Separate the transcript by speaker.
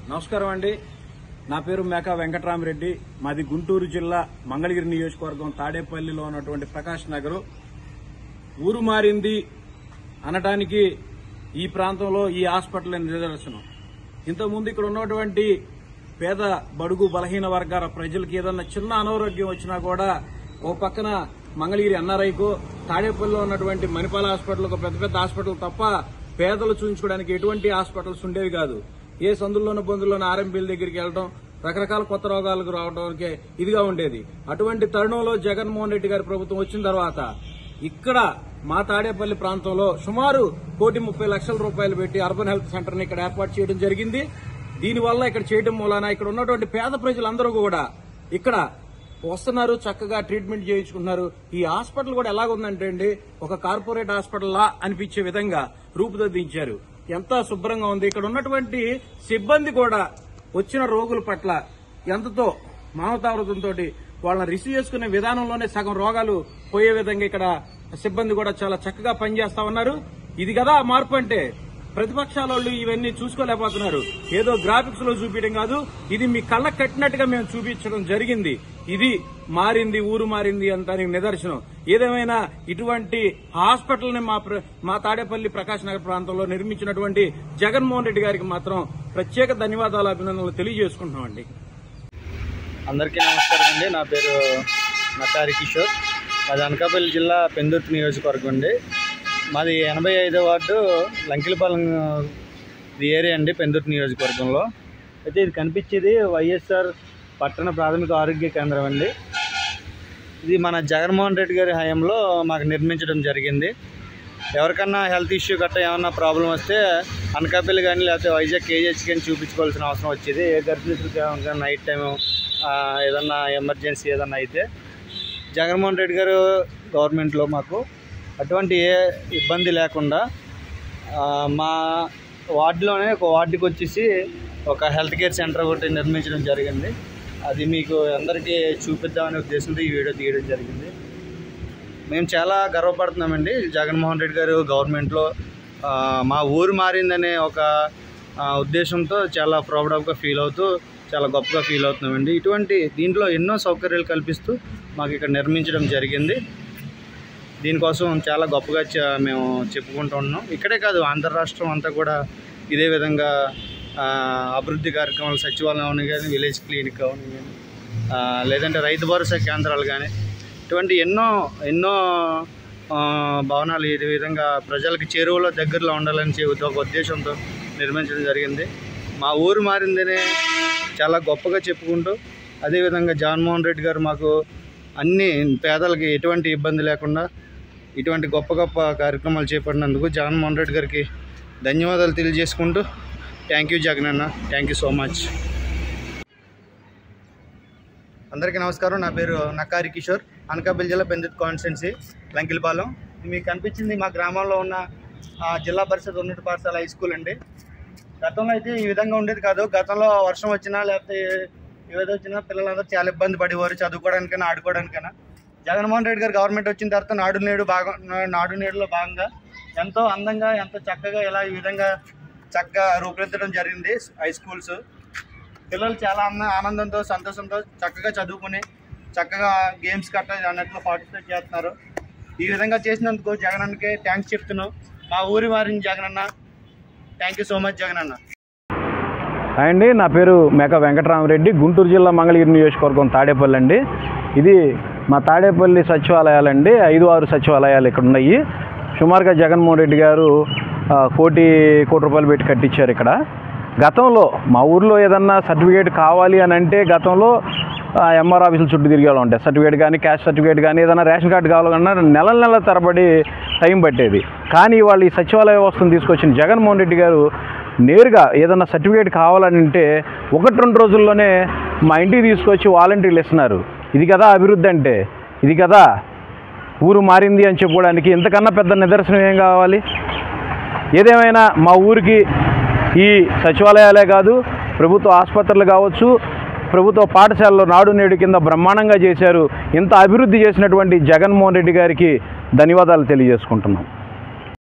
Speaker 1: నమస్కారం అండి. నా పేరు మేకా వెంకటరామరెడ్డి. మాది గుంటూరు జిల్లా మంగళగిరి నియోజకవర్గం తాడేపల్లిలో ఉన్నటువంటి ప్రకాష్ నగర్. ఊరు మారింది అనటానికి ఈ ప్రాంతంలో ఈ హాస్పిటల్ నిదర్శనం. ఇంతకుముందు ఇక్కడ ఉన్నటువంటి పేద బడుగు బలహీన వర్గాల ప్రజలకు ఏదన్నా చిన్న అనారోగ్యం వచ్చినా కూడా ఓ పక్కన మంగళగిరి ఎన్ఆర్ఐకో తాడేపల్లిలో ఉన్నటువంటి మణిపాల హాస్పిటల్ పెద్ద పెద్ద హాస్పిటల్ తప్ప పేదలు చూపించుకోవడానికి ఎటువంటి హాస్పిటల్స్ ఉండేవి కాదు. ఏ సందుల్లోనూ బొందుల్లోనూ ఆర్ఎంపీల దగ్గరికి వెళ్ళడం, రకరకాల కొత్త రోగాలకు రావడానికి ఇదిగా ఉండేది. అటువంటి తరుణంలో జగన్మోహన్ రెడ్డి గారి ప్రభుత్వం వచ్చిన తర్వాత ఇక్కడ మా తాడేపల్లి ప్రాంతంలో సుమారు 1,30,00,000 రూపాయలు పెట్టి అర్బన్ హెల్త్ సెంటర్ ని ఇక్కడ ఏర్పాటు చేయడం జరిగింది. దీనివల్ల ఇక్కడ చేయడం మూలాన ఇక్కడ ఉన్నటువంటి పేద ప్రజలందరూ కూడా ఇక్కడ వస్తున్నారు, చక్కగా ట్రీట్మెంట్ చేయించుకుంటున్నారు. ఈ హాస్పిటల్ కూడా ఎలాగుందంటే అండి, ఒక కార్పొరేట్ హాస్పిటల్ లా అనిపించే విధంగా రూపుదిద్దించారు. ఎంత శుభ్రంగా ఉంది. ఇక్కడ ఉన్నటువంటి సిబ్బంది కూడా వచ్చిన రోగుల పట్ల ఎంతతో మానవతావృతంతో వాళ్ళని రిసీవ్ చేసుకునే విధానంలోనే సగం రోగాలు పోయే విధంగా ఇక్కడ సిబ్బంది కూడా చాలా చక్కగా పనిచేస్తా ఉన్నారు. ఇది కదా మార్పు అంటే. ప్రతిపక్షాల వాళ్ళు ఇవన్నీ చూసుకోలేకపోతున్నారు. ఏదో గ్రాఫిక్స్ లో చూపించడం కాదు, ఇది మీ కళ్ళకు కట్టినట్టుగా మేము చూపించడం జరిగింది. ఇది మారింది, ఊరు మారింది అంటానికి నిదర్శనం. ఏదేమైనా ఇటువంటి హాస్పిటల్ ని మా తాడేపల్లి ప్రకాష్ నగర్ ప్రాంతంలో నిర్మించినటువంటి జగన్మోహన్ రెడ్డి గారికి మాత్రం ప్రత్యేక ధన్యవాదాలు, అభినందనలు తెలియజేసుకుంటున్నామండి.
Speaker 2: అందరికీ నమస్కారం అండి. నా పేరు నకారి కిషోర్. మాది అనకాపల్లి జిల్లా పెందుర్తి నియోజకవర్గం అండి. మాది 85వ వార్డు లంకిలపాలెం ఏరియా అండి, పెందుర్తి నియోజకవర్గంలో. అయితే ఇది కనిపించేది వైఎస్ఆర్ పట్టణ ప్రాథమిక ఆరోగ్య కేంద్రం అండి. ఇది మన జగన్మోహన్ రెడ్డి గారి హయాంలో మాకు నిర్మించడం జరిగింది. ఎవరికన్నా హెల్త్ ఇష్యూ గట్రా ఏమన్నా ప్రాబ్లం వస్తే అనకాపల్లి కానీ లేకపోతే వైజాగ్ కేజీహెచ్ కానీ చూపించుకోవాల్సిన అవసరం వచ్చేది. ఏ గర్భిణీలకు నైట్ టైం ఏదన్నా ఎమర్జెన్సీ ఏదన్నా అయితే జగన్మోహన్ రెడ్డి గారు గవర్నమెంట్లో మాకు అటువంటి ఏ ఇబ్బంది లేకుండా మా వార్డులోనే ఒక వార్డుకి వచ్చేసి ఒక హెల్త్ కేర్ సెంటర్ ఒకటి నిర్మించడం జరిగింది. అది మీకు అందరికీ చూపిద్దామనే ఉద్దేశంతో ఈ వీడియో తీయడం జరిగింది. మేము చాలా గర్వపడుతున్నామండి. జగన్మోహన్ రెడ్డి గారు గవర్నమెంట్లో మా ఊరు మారిందనే ఒక ఉద్దేశంతో చాలా ప్రౌడ్గా ఫీల్ అవుతూ చాలా గొప్పగా ఫీల్ అవుతున్నామండి. దీంట్లో ఎన్నో సౌకర్యాలు కల్పిస్తూ మాకు ఇక్కడ నిర్మించడం జరిగింది. దీనికోసం చాలా గొప్పగా మేము చెప్పుకుంటూ ఉన్నాం. ఇక్కడే కాదు, ఆంధ్ర రాష్ట్రం అంతా కూడా ఇదే విధంగా అభివృద్ధి కార్యక్రమాలు, సచివాలయం అవని కానీ, విలేజ్ క్లినిక్ అవని కానీ, లేదంటే రైతు భరోసా కేంద్రాలు కానీ, ఇటువంటి ఎన్నో భవనాలు ఈ విధంగా ప్రజలకు చేరువలో దగ్గరలో ఉండాలని ఒక ఉద్దేశంతో నిర్మించడం జరిగింది. మా ఊరు మారిందనే చాలా గొప్పగా చెప్పుకుంటూ, అదేవిధంగా జగన్మోహన్ రెడ్డి గారు మాకు అన్ని పేదలకి ఎటువంటి ఇబ్బంది లేకుండా ఇటువంటి గొప్ప గొప్ప కార్యక్రమాలు చేపట్టినందుకు జగన్మోహన్ రెడ్డి గారికి ధన్యవాదాలు తెలియజేసుకుంటూ, థ్యాంక్ యూ జగన్ అన్న, థ్యాంక్ యూ సో మచ్. అందరికీ నమస్కారం. నా పేరు నకారి కిషోర్. అనకాపల్లి జిల్లా పెందుర్తి కాన్స్టిట్యున్సీ లంకిలపాలెం. మీకు కనిపించింది మా గ్రామంలో ఉన్న జిల్లా పరిషత్ ఉన్నత పాఠశాల హై స్కూల్ అండి. గతంలో అయితే ఈ విధంగా ఉండేది కాదు. గతంలో వర్షం వచ్చినా లేకపోతే ఏదో వచ్చినా పిల్లలందరూ చాలా ఇబ్బంది పడేవారు, చదువుకోవడానికైనా ఆడుకోవడానికైనా. జగన్మోహన్ రెడ్డి గారు గవర్నమెంట్ వచ్చిన తర్వాత నాడు నేడులో భాగంగా ఎంతో అందంగా, ఎంతో చక్కగా ఈ విధంగా చక్కగా రూపుదిద్దడం జరిగింది హై స్కూల్స్. పిల్లలు చాలా ఆనందంతో, సంతోషంతో చక్కగా చదువుకుని చక్కగా గేమ్స్ గట్రా అన్నట్లు పార్టిసిపేట్ చేస్తున్నారు. ఈ విధంగా చేసినందుకు జగనన్నకే థ్యాంక్స్ చెప్తున్నాం. మా ఊరి వారిని Jaganna, thank you so much Jaganna.
Speaker 1: Hi అండి, నా పేరు మేకా వెంకటరామరెడ్డి. గుంటూరు జిల్లా మంగళగిరి నియోజకవర్గం తాడేపల్లి అండి. ఇది మా తాడేపల్లి సచివాలయాలండి. 5-6 సచివాలయాలు ఇక్కడ ఉన్నాయి. సుమారుగా జగన్మోహన్ రెడ్డి గారు కోటి రూపాయలు పెట్టి కట్టించారు ఇక్కడ. గతంలో మా ఊర్లో ఏదన్నా సర్టిఫికేట్ కావాలి అని అంటే గతంలో ఎంఆర్ ఆఫీసులు చుట్టూ తిరిగేలా ఉంటాయి. సర్టిఫికేట్ కానీ, క్యాస్ట్ సర్టిఫికేట్ కానీ, ఏదైనా రేషన్ కార్డు కావాలన్నా నెల తరబడి టైం పట్టేది. కానీ వాళ్ళు ఈ సచివాలయ వ్యవస్థను తీసుకొచ్చిన జగన్మోహన్ రెడ్డి గారు నేరుగా ఏదన్నా సర్టిఫికేట్ కావాలని అంటే 1-2 రోజుల్లోనే మా ఇంటికి తీసుకొచ్చి వాలంటీర్లు ఇస్తున్నారు. ఇది కదా అభివృద్ధి అంటే, ఇది కదా ఊరు మారింది అని చెప్పుకోవడానికి ఇంతకన్నా పెద్ద నిదర్శనం ఏం కావాలి? ఏదేమైనా మా ఊరికి ఈ సచివాలయాలే కాదు, ప్రభుత్వ ఆసుపత్రులు కావచ్చు, ప్రభుత్వ పాఠశాలలో నాడు నేడు కింద బ్రహ్మాండంగా చేశారు. ఇంత అభివృద్ధి చేసినటువంటి జగన్మోహన్ రెడ్డి గారికి ధన్యవాదాలు తెలియజేసుకుంటున్నాం.